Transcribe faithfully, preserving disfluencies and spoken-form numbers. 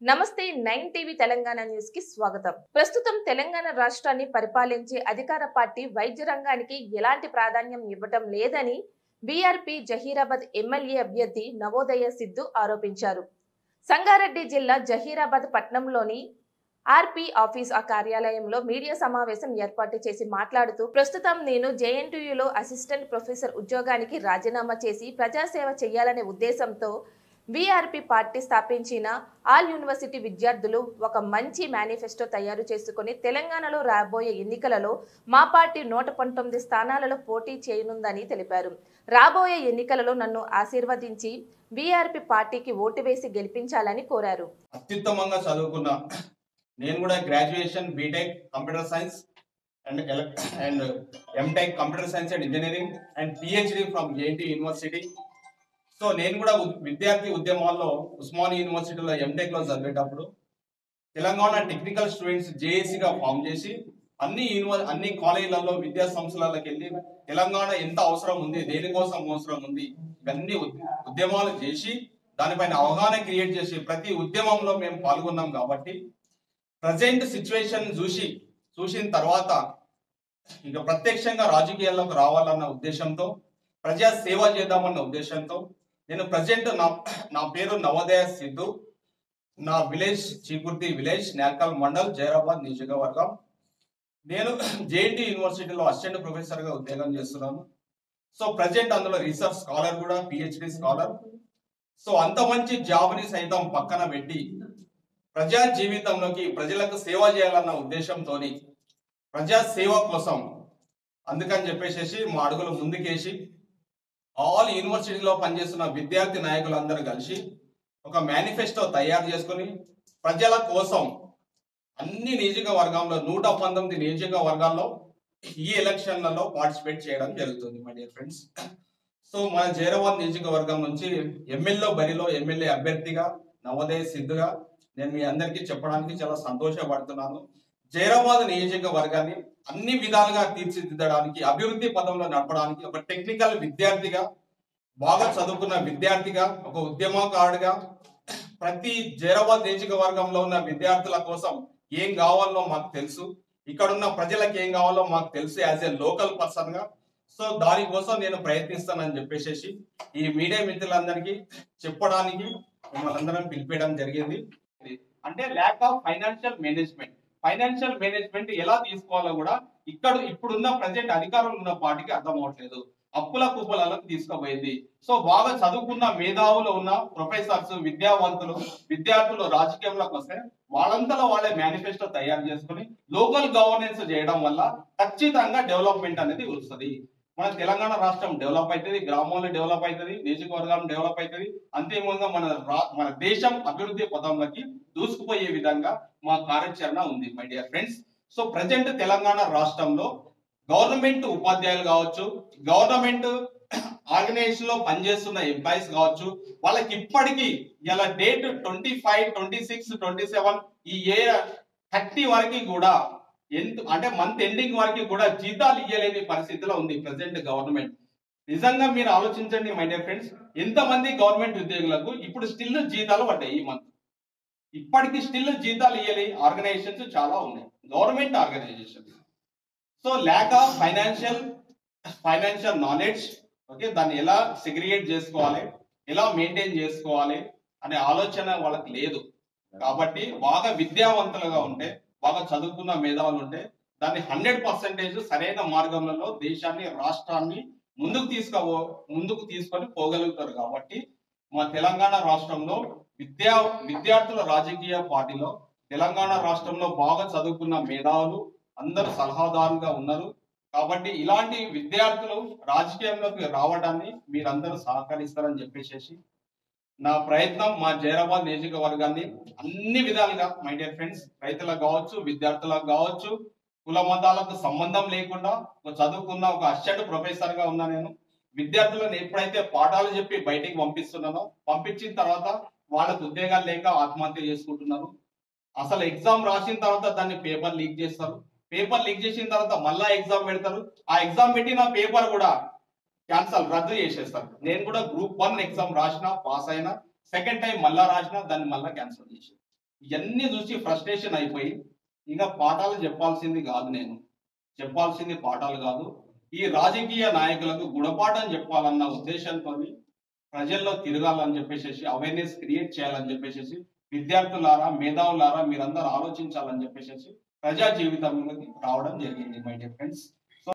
నమస్తే nine TV Telangana news కి స్వాగతం. ప్రస్తుతం తెలంగాణ రాష్ట్రాన్ని పరిపాలించే అధికార పార్టీ వైద్య రంగానికి ఎలాంటి ప్రాధాన్యం ఇవ్వటం లేదని బీఆర్పీ జహీరాబాద్ ఎమ్మెల్యే అభ్యర్థి నవోదయ సిద్ధు ఆరోపించారు. సంగారెడ్డి జిల్లా జహీరాబాద్ పట్టణంలోని ఆర్పీ ఆఫీస్ ఆ కార్యాలయంలో మీడియా సమావేశం ఏర్పాటు చేసి మాట్లాడుతూ, ప్రస్తుతం నేను జేఎన్టీయూలో అసిస్టెంట్ ప్రొఫెసర్ ఉద్యోగానికి రాజీనామా చేసి ప్రజాసేవ చేయాలనే ఉద్దేశంతో బీఆర్పీ పార్టీ స్థాపించిన ఆల్ యూనివర్సిటీ విద్యార్థులు ఒక మంచి మేనిఫెస్టో తయారు చేసుకుని తెలంగాణలో రాబోయే ఎన్నికలలో మా పార్టీ నూట పంతొమ్మిది స్థానాలలో పోటీ చేయనుందని తెలిపారు. రాబోయే ఎన్నికలలో నన్ను ఆశీర్వదించి బీఆర్పీ పార్టీకి ఓటు వేసి గెలిపించాలని కోరారు. అత్యుత్తమంగా చదువుకున్న నేను కూడా graduation BTech computer science and and MTech computer science and engineering and PhD from JNT university. So నేను కూడా విద్యార్థి ఉద్యమాల్లో ఉస్మానియా యూనివర్సిటీలో ఎంటెక్ లో చదివేటప్పుడు తెలంగాణ టెక్నికల్ స్టూడెంట్స్ జేఏసీగా ఫామ్ చేసి అన్ని యూనివర్ అన్ని కాలేజీలలో విద్యా సంస్థలకు వెళ్ళి తెలంగాణ ఎంత అవసరం ఉంది, దేనికోసం అవసరం ఉంది, ఇవన్నీ ఉద్యమాలు చేసి దానిపైన అవగాహన క్రియేట్ చేసి ప్రతి ఉద్యమంలో మేము పాల్గొన్నాం. కాబట్టి ప్రజెంట్ సిచ్యువేషన్ చూసి చూసిన తర్వాత ఇక ప్రత్యక్షంగా రాజకీయాల్లోకి రావాలన్న ఉద్దేశంతో, ప్రజా సేవ చేద్దామన్న ఉద్దేశంతో నేను ప్రజెంట్ నా నా పేరు నవోదయ సిద్ధు. నా విలేజ్ చీకుర్తి విలేజ్, నేర్కల్ మండల్, జైరాబాద్ నియోజకవర్గం. నేను జేఎన్టీ యూనివర్సిటీలో అసిస్టెంట్ ప్రొఫెసర్గా ఉద్యోగం చేస్తున్నాను. సో ప్రజెంట్ అందులో రీసెర్చ్ స్కాలర్ కూడా, పిహెచ్డి స్కాలర్. సో అంత మంచి జాబ్ని సైతం పక్కన పెట్టి ప్రజా జీవితంలోకి ప్రజలకు సేవ చేయాలన్న ఉద్దేశంతో ప్రజా సేవ కోసం అందుకని చెప్పేసి మా అడుగులు ముందుకేసి ఆల్ యూనివర్సిటీలో పనిచేస్తున్న విద్యార్థి నాయకులందరూ కలిసి ఒక మేనిఫెస్టో తయారు చేసుకుని ప్రజల కోసం అన్ని నియోజకవర్గాల్లో నూట పంతొమ్మిది నియోజకవర్గాల్లో ఈ ఎలక్షన్లలో పార్టిసిపేట్ చేయడం జరుగుతుంది మై డియర్ ఫ్రెండ్స్. సో మన జైరాబాద్ నియోజకవర్గం నుంచి ఎమ్మెల్యే బరిలో ఎమ్మెల్యే అభ్యర్థిగా నవోదయ సిద్ధుగా నేను మీ అందరికీ చెప్పడానికి చాలా సంతోషపడుతున్నాను. జైరాబాద్ నియోజకవర్గాన్ని అన్ని విధాలుగా తీర్చిదిద్దడానికి, అభివృద్ధి పదంలో నడపడానికి ఒక టెక్నికల్ విద్యార్థిగా, బాగా చదువుకున్న విద్యార్థిగా, ఒక ఉద్యమకారుడిగా ప్రతి జైరాబాద్ నియోజకవర్గంలో ఉన్న విద్యార్థుల కోసం ఏం కావాలో మాకు తెలుసు, ఇక్కడ ఉన్న ప్రజలకు ఏం కావాలో మాకు తెలుసు యాజ్ ఏ లోకల్ పర్సన్ గా. సో దానికోసం నేను ప్రయత్నిస్తానని చెప్పేసి ఈ మీడియా మిత్రులందరికీ చెప్పడానికి మిమ్మల్ని అందరం పిలిపేయడం జరిగింది. అంటే lack of financial management financial management ఎలా తీసుకోవాలో కూడా ఇక్కడ ఇప్పుడున్న ప్రజెంట్ అధికారంలో ఉన్న పార్టీకి అర్థం అవట్లేదు. అప్పుల కుప్పలకు తీసుకుపోయింది. సో బాగా చదువుకున్న మేధావులు ఉన్న ప్రొఫెసర్స్, విద్యావంతులు, విద్యార్థులు రాజకీయంలోకి వస్తే వాళ్ళంతలో వాళ్ళే మేనిఫెస్టో తయారు చేసుకుని లోకల్ గవర్నెన్స్ చేయడం వల్ల ఖచ్చితంగా డెవలప్మెంట్ అనేది వస్తుంది. మన తెలంగాణ రాష్ట్రం డెవలప్ అవుతుంది, గ్రామాల్లో డెవలప్ అవుతుంది, నియోజకవర్గం డెవలప్ అవుతుంది. అంతేమూలంగా మన మన దేశం అభివృద్ధి పదంలోకి దూసుకుపోయే విధంగా మా కార్యాచరణ ఉంది my dear friends. So present Telangana రాష్ట్రంలో గవర్నమెంట్ ఉపాధ్యాయులు కావచ్చు, గవర్నమెంట్ ఆర్గనైజేషన్ లో పనిచేస్తున్న ఎంప్లాయీస్ కావచ్చు, వాళ్ళకి ఇప్పటికీ ఇలా date twenty five twenty six twenty seven ఈ ఇయర్ థర్టీ వరకు కూడా ఎంత అంటే మంత్ ఎండింగ్ వరకు కూడా జీతాలు ఇయ్యలేని పరిస్థితిలో ఉంది ప్రజెంట్ గవర్నమెంట్. నిజంగా మీరు ఆలోచించండి మై డియర్ ఫ్రెండ్స్, ఎంతమంది గవర్నమెంట్ ఉద్యోగులకు ఇప్పుడు స్టిల్ జీతాలు పడ్డాయి ఈ మంత్. ఇప్పటికీ స్టిల్ జీతాలు ఇయ్యలే ఆర్గనైజేషన్స్ చాలా ఉన్నాయి, government organisations. So lack of financial financial knowledge, okay, దాన్ని ఎలా సెగ్రిగేట్ చేసుకోవాలి, ఎలా మెయింటైన్ చేసుకోవాలి అనే ఆలోచన వాళ్ళకి లేదు. కాబట్టి బాగా విద్యావంతులుగా ఉంటే, బాగా చదువుకున్న మేధావులు ఉంటే దాన్ని హండ్రెడ్ పర్సెంటేజ్ సరైన మార్గంలో దేశాన్ని, రాష్ట్రాన్ని ముందుకు తీసుకో ముందుకు తీసుకొని పోగలుగుతారు. కాబట్టి మా తెలంగాణ రాష్ట్రంలో విద్యా విద్యార్థుల రాజకీయ పార్టీలో తెలంగాణ రాష్ట్రంలో బాగా చదువుకున్న మేధావులు అందరూ సలహాదారులుగా ఉన్నారు. కాబట్టి ఇలాంటి విద్యార్థులు రాజకీయంలోకి రావడాన్ని మీరందరూ సహకరిస్తారని చెప్పేసి నా ప్రయత్నం. మా జైరాబాద్ నియోజకవర్గాన్ని అన్ని విధాలుగా మై డియర్ ఫ్రెండ్స్, రైతులకు కావచ్చు, విద్యార్థులకు కావచ్చు, కుల మతాలకు సంబంధం లేకుండా ఒక చదువుకున్న ఒక అసిస్టెంట్ ప్రొఫెసర్ గా ఉన్నా నేను విద్యార్థులను ఎప్పుడైతే పాఠాలు చెప్పి బయటికి పంపిస్తున్నానో, పంపించిన తర్వాత వాళ్ళకు ఉద్యోగాలు లేక ఆత్మహత్య చేసుకుంటున్నారు. అసలు ఎగ్జామ్ రాసిన తర్వాత దాన్ని పేపర్ లీక్ చేస్తారు, పేపర్ లీక్ చేసిన తర్వాత మళ్ళా ఎగ్జామ్ పెడతారు, ఆ ఎగ్జామ్ పెట్టిన పేపర్ కూడా క్యాన్సల్ రద్దు చేసేస్తారు. నేను కూడా గ్రూప్ వన్ ఎగ్జామ్ రాసిన, పాస్ అయినా, సెకండ్ టైం మళ్ళా రాసిన, దాన్ని మళ్ళా క్యాన్సల్ చేసి ఇవన్నీ చూసి ఫ్రస్ట్రేషన్ అయిపోయి ఇంకా పాఠాలు చెప్పాల్సింది కాదు, నేను చెప్పాల్సింది పాఠాలు కాదు, ఈ రాజకీయ నాయకులకు గుణపాఠం చెప్పాలన్న ఉద్దేశంతో ప్రజల్లో తిరగాలని చెప్పేసి, అవేర్నెస్ క్రియేట్ చేయాలని చెప్పేసి, విద్యార్థులారా మేధావులారా మీరందరూ ఆలోచించాలని చెప్పేసి ప్రజా జీవితంలోకి రావడం జరిగింది మై డియర్ ఫ్రెండ్స్.